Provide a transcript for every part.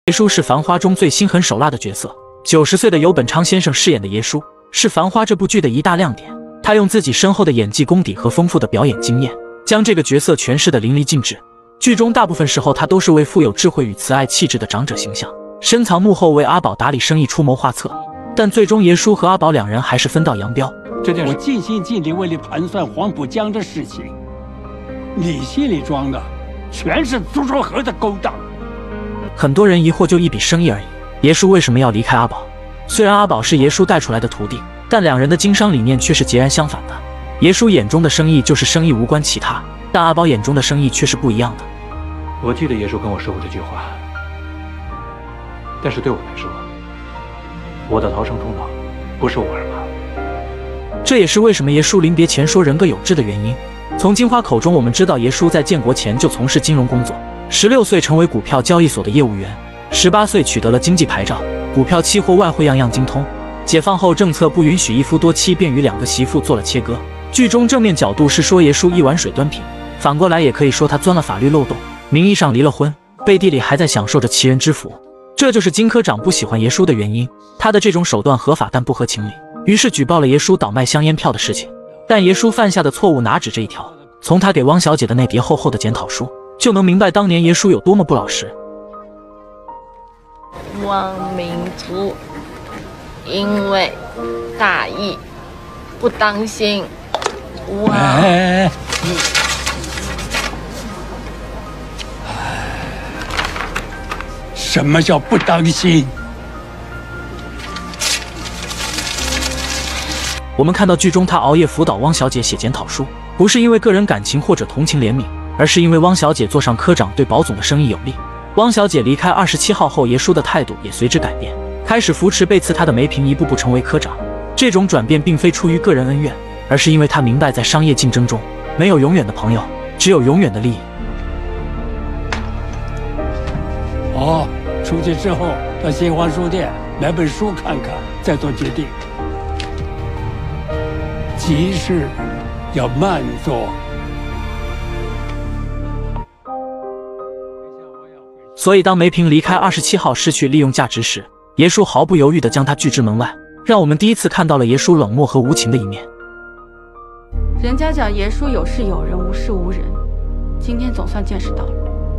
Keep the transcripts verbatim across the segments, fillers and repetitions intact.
耶稣是《繁花》中最心狠手辣的角色。九十岁的游本昌先生饰演的耶稣，是《繁花》这部剧的一大亮点。他用自己深厚的演技功底和丰富的表演经验，将这个角色诠释得淋漓尽致。剧中大部分时候，他都是位富有智慧与慈爱气质的长者形象，深藏幕后为阿宝打理生意出谋划策。但最终，耶稣和阿宝两人还是分道扬镳。 这件事，我尽心尽力为你盘算黄浦江的事情，你心里装的全是朱州河的勾当。 很多人疑惑，就一笔生意而已，耶稣为什么要离开阿宝？虽然阿宝是耶稣带出来的徒弟，但两人的经商理念却是截然相反的。耶稣眼中的生意就是生意，无关其他，但阿宝眼中的生意却是不一样的。 我记得耶稣跟我说过这句话，但是对我来说，我的逃生通道不是沃尔玛。 这也是为什么耶稣临别前说人各有志的原因。从金花口中我们知道，耶稣在建国前就从事金融工作，十六岁成为股票交易所的业务员，十八岁取得了经济牌照，股票期货外汇样样精通。解放后政策不允许一夫多妻，便与两个媳妇做了切割。剧中正面角度是说耶稣一碗水端平，反过来也可以说他钻了法律漏洞，名义上离了婚，背地里还在享受着奇人之福。这就是金科长不喜欢耶稣的原因，他的这种手段合法但不合情理，于是举报了耶稣倒卖香烟票的事情。但耶稣犯下的错误哪止这一条？从他给汪小姐的那叠厚厚的检讨书，就能明白当年耶稣有多么不老实。 汪明珠因为大意不当心，哇！ 哎，什么叫不当心？ 我们看到剧中他熬夜辅导汪小姐写检讨书，不是因为个人感情或者同情怜悯，而是因为汪小姐做上科长对保总的生意有利。汪小姐离开二十七号后，耶稣的态度也随之改变，开始扶持被刺他的梅萍一步步成为科长。这种转变并非出于个人恩怨，而是因为他明白在商业竞争中，没有永远的朋友，只有永远的利益。 哦，出去之后到新华书店买本书看看，再做决定。急事要慢做。 所以当梅萍离开二十七号失去利用价值时，耶稣毫不犹豫地将她拒之门外，让我们第一次看到了耶稣冷漠和无情的一面。 人家讲耶稣有事有人，无事无人，今天总算见识到了。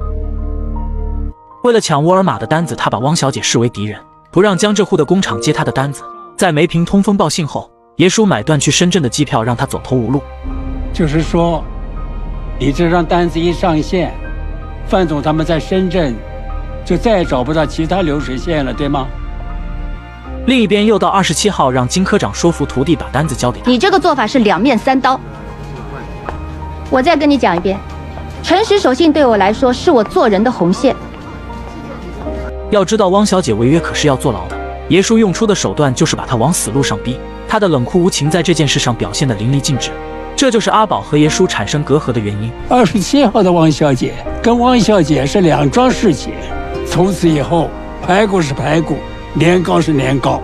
为了抢沃尔玛的单子，他把汪小姐视为敌人，不让江浙沪的工厂接他的单子。在梅萍通风报信后，耶稣买断去深圳的机票，让他走投无路。 就是说，你这张单子一上线，范总他们在深圳就再也找不到其他流水线了，对吗？ 另一边又到二十七号，让金科长说服徒弟把单子交给他。 你这个做法是两面三刀。我再跟你讲一遍，诚实守信对我来说是我做人的红线。 要知道，汪小姐违约可是要坐牢的。耶稣用出的手段就是把她往死路上逼，他的冷酷无情在这件事上表现得淋漓尽致。这就是阿宝和耶稣产生隔阂的原因。 二十七号的汪小姐跟汪小姐是两桩事情，从此以后，排骨是排骨，年糕是年糕。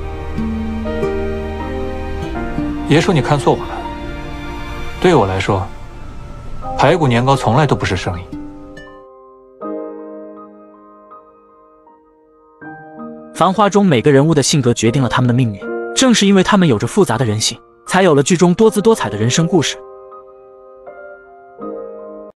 爷叔，你看错我了。对我来说，排骨年糕从来都不是生意。 繁花中每个人物的性格决定了他们的命运，正是因为他们有着复杂的人性，才有了剧中多姿多彩的人生故事。